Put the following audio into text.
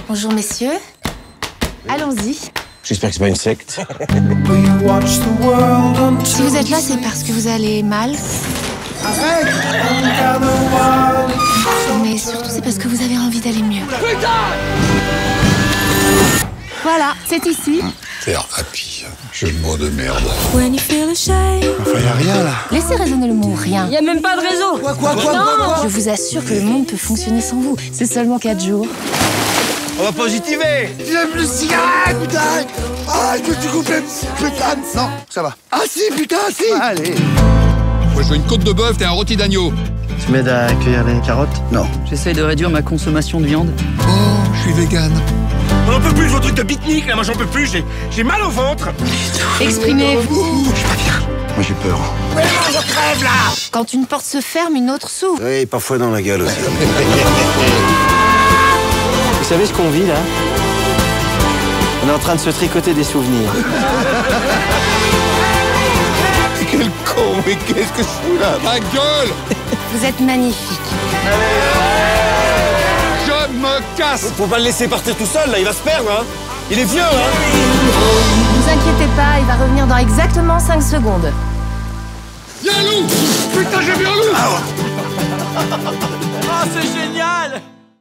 Bonjour messieurs. Allons-y. J'espère que c'est pas une secte. Si vous êtes là, c'est parce que vous allez mal. Mais surtout, c'est parce que vous avez envie d'aller mieux. Voilà, c'est ici. Faire happy, jeu de mots de merde. Enfin, y a rien là. Laissez résonner le mot rien. y a même pas de réseau. Non, je vous assure que le monde peut fonctionner sans vous. C'est seulement 4 jours. On va positiver. J'aime le cigarette, putain. Ah, je me suis coupé, putain. Non, ça va. Ah si, putain, si. Allez. Moi je veux une côte de bœuf et un rôti d'agneau. Tu m'aides à cueillir les carottes? Non. J'essaye de réduire ma consommation de viande. Oh, je suis vegan. On n'en peut plus de vos trucs de pique-nique là, moi j'en peux plus, j'ai mal au ventre. Exprimez-vous. Moi j'ai peur. Mais moi je crève là. Quand une porte se ferme, une autre s'ouvre. Oui, parfois dans la gueule aussi. Vous savez ce qu'on vit là? On est en train de se tricoter des souvenirs. Quel con, mais qu'est-ce que je fous là? Ma gueule. Vous êtes magnifique. Je me casse. Faut pas le laisser partir tout seul là, il va se perdre hein. Il est vieux hein. Ne vous inquiétez pas, il va revenir dans exactement 5 secondes. Y'a un loup. Putain, j'ai vu un loup. Oh, c'est génial!